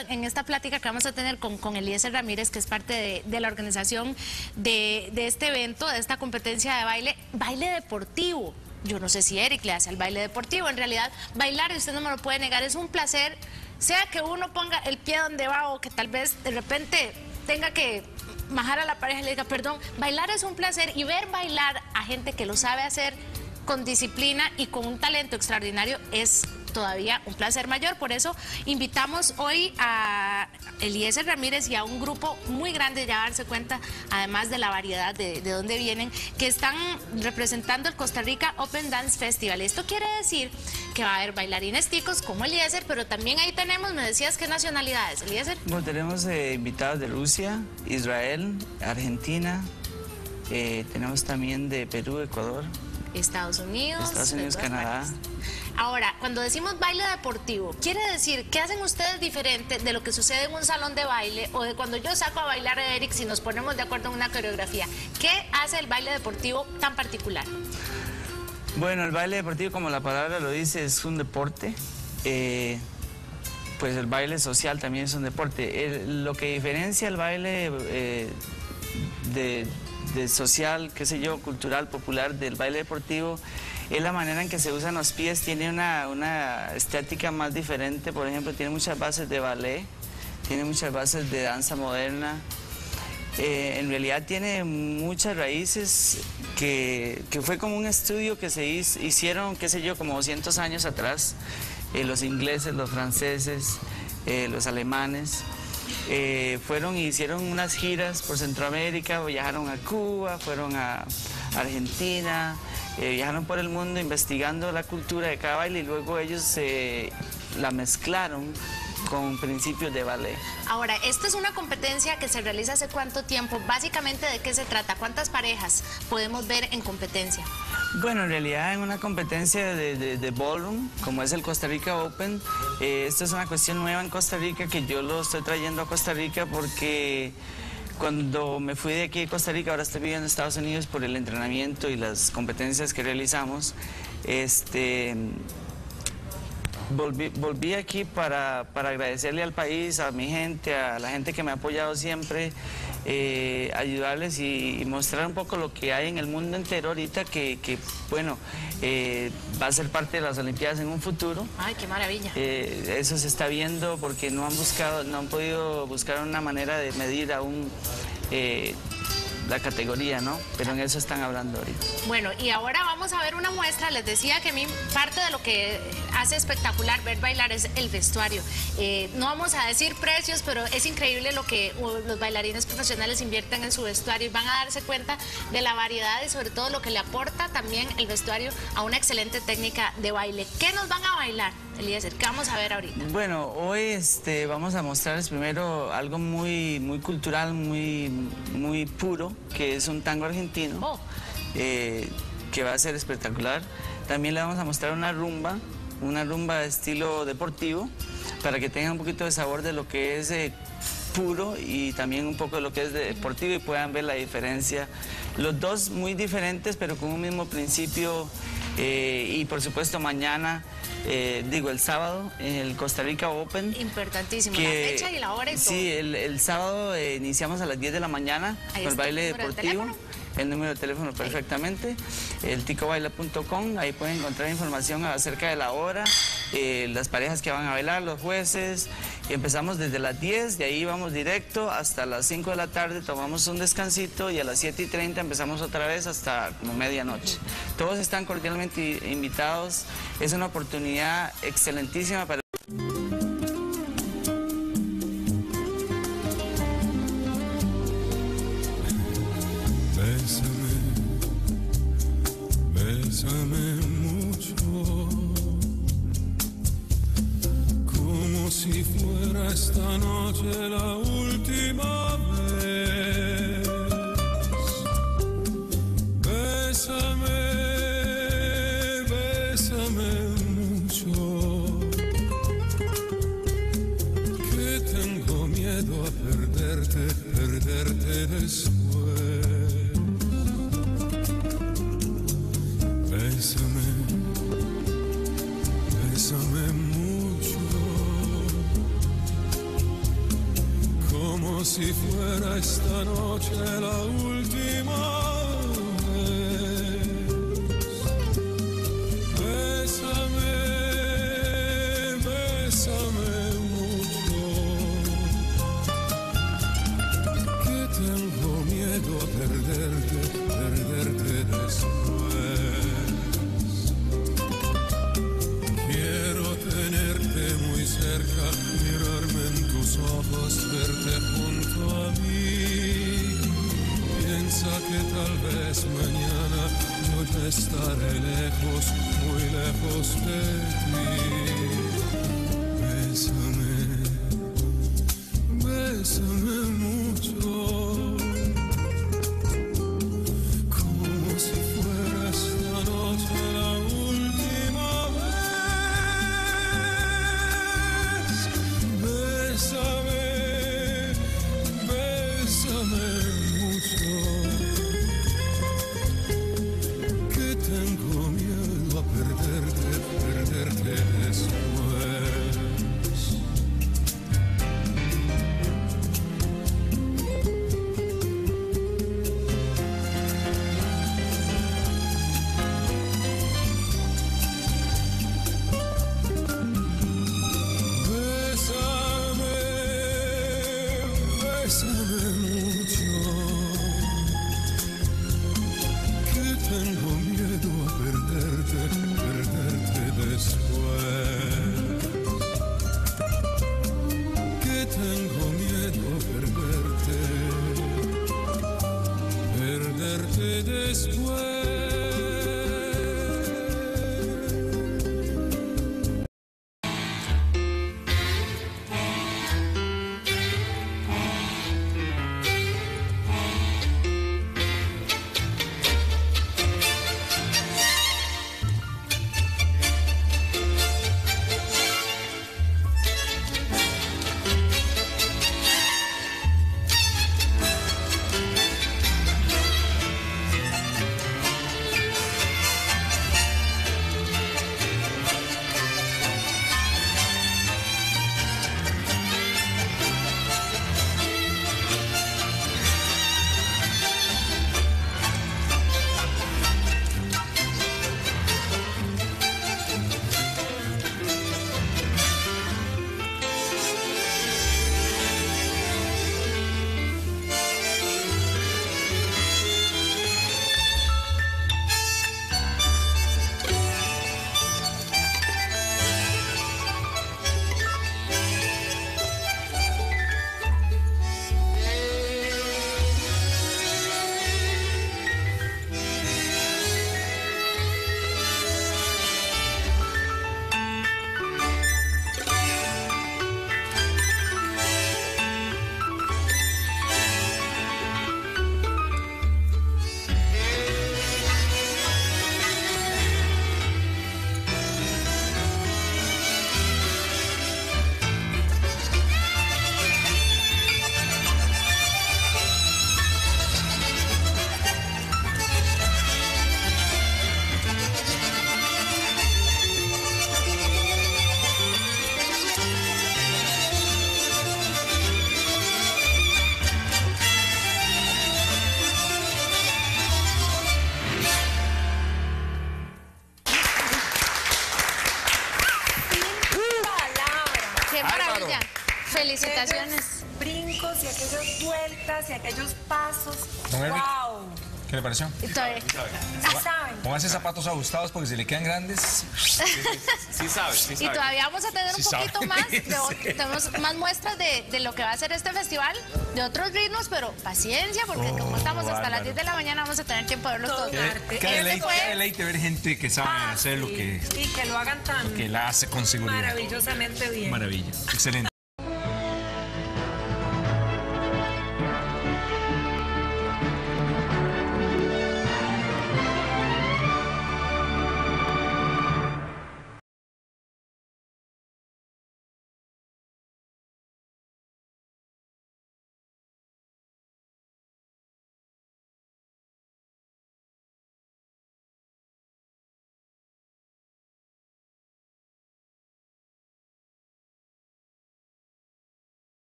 en esta plática que vamos a tener con Eliezer Ramírez, que es parte de la organización de este evento, de esta competencia de baile deportivo. Yo no sé si Eric le hace al baile deportivo. En realidad, bailar, y usted no me lo puede negar, es un placer, sea que uno ponga el pie donde va o que tal vez de repente tenga que bajar a la pareja y le diga perdón. Bailar es un placer, y ver bailar a gente que lo sabe hacer con disciplina y con un talento extraordinario es todavía un placer mayor. Por eso invitamos hoy a Eliezer Ramírez y a un grupo muy grande, ya darse cuenta, además de la variedad de dónde vienen, que están representando el Costa Rica Open Dance Festival. Esto quiere decir que va a haber bailarines ticos como Eliezer, pero también ahí tenemos, me decías, ¿qué nacionalidades, Eliezer? Bueno, tenemos invitados de Rusia, Israel, Argentina, tenemos también de Perú, Ecuador, Estados Unidos, Canadá. Ahora, cuando decimos baile deportivo, quiere decir, ¿qué hacen ustedes diferente de lo que sucede en un salón de baile o de cuando yo saco a bailar a Eric si nos ponemos de acuerdo en una coreografía? ¿Qué hace el baile deportivo tan particular? Bueno, el baile deportivo, como la palabra lo dice, es un deporte. Pues el baile social también es un deporte. Lo que diferencia el baile de social, qué sé yo, cultural, popular, del baile deportivo, es la manera en que se usan los pies. Tiene una estética más diferente. Por ejemplo, tiene muchas bases de ballet, tiene muchas bases de danza moderna. En realidad tiene muchas raíces que fue como un estudio que se hicieron, qué sé yo, como 200 años atrás. Los ingleses, los franceses, los alemanes. Fueron y hicieron unas giras por Centroamérica, viajaron a Cuba, fueron a Argentina, viajaron por el mundo investigando la cultura de cada baile, y luego ellos la mezclaron con principios de ballet. Ahora, esto es una competencia que se realiza hace ¿cuánto tiempo? Básicamente, ¿de qué se trata? ¿Cuántas parejas podemos ver en competencia? Bueno, en realidad en una competencia de ballroom, como es el Costa Rica Open, esto es una cuestión nueva en Costa Rica, que yo lo estoy trayendo a Costa Rica porque cuando me fui de aquí de Costa Rica, ahora estoy viviendo en Estados Unidos por el entrenamiento y las competencias que realizamos, volví aquí para agradecerle al país, a mi gente, a la gente que me ha apoyado siempre, ayudarles y mostrar un poco lo que hay en el mundo entero ahorita, que bueno, va a ser parte de las Olimpiadas en un futuro. ¡Ay, qué maravilla! Eso se está viendo porque no han podido buscar una manera de medir aún la categoría, ¿no? Pero en eso están hablando ahorita. Bueno, y ahora vamos a ver una muestra. Les decía que a mí parte de lo que hace espectacular ver bailar es el vestuario. No vamos a decir precios, pero es increíble lo que los bailarines profesionales invierten en su vestuario, y van a darse cuenta de la variedad y sobre todo lo que le aporta también el vestuario a una excelente técnica de baile. ¿Qué nos van a bailar, Eliezer? ¿Qué vamos a ver ahorita? Bueno, hoy vamos a mostrarles primero algo muy cultural, muy puro, que es un tango argentino, que va a ser espectacular. También le vamos a mostrar una rumba de estilo deportivo, para que tengan un poquito de sabor de lo que es puro y también un poco de lo que es deportivo, y puedan ver la diferencia. Los dos muy diferentes, pero con un mismo principio. Y por supuesto mañana, el sábado, en el Costa Rica Open. Importantísimo, la fecha y la hora y todo. Sí, el sábado iniciamos a las 10 de la mañana con el baile deportivo. El número de teléfono perfectamente, el ticobaila.com, ahí pueden encontrar información acerca de la hora, las parejas que van a bailar, los jueces. Y empezamos desde las 10, de ahí vamos directo hasta las 5 de la tarde, tomamos un descansito y a las 7:30 empezamos otra vez hasta como medianoche. Todos están cordialmente invitados, es una oportunidad excelentísima para... Bésame mucho, como si fuera esta noche la última vez. Bésame, bésame mucho, que tengo miedo a perderte después. Bésame, bésame mucho, si fuera esta noche la última vez. Bésame, bésame mucho, que tengo miedo a perderte, perderte después. Quiero tenerte muy cerca, mirarme en tus ojos, verte junto a mí. Piensa que tal vez mañana yo ya estaré lejos, muy lejos de ti. Bésame, bésame mucho, como si fuera esta noche la última vez. Bésame, bésame mucho, que tengo miedo a perderte, perderte después. Bésame, bésame mucho, que tengo miedo a perderte, perderte después. Que tengo miedo a perderte, perderte después. Felicitaciones. Brincos y aquellas vueltas y aquellos pasos. Don Eric, ¡Wow! ¿qué le pareció? Y todavía- Sí saben. Pónganse zapatos ajustados porque si le quedan grandes. Sí sabe, sí Y sabe. todavía vamos a tener un Sí poquito sabe. más, Sí. tenemos más muestras de lo que va a ser este festival, de otros ritmos, pero paciencia, porque como estamos hasta las bárbaro. 10 de la mañana, vamos a tener tiempo de verlos todos. Todo arte. Qué Ese deleite, fue- qué deleite ver gente que sabe hacer lo sí. que, Y que lo hagan tan que la hace con seguridad. maravillosamente bien. Maravilla. Excelente.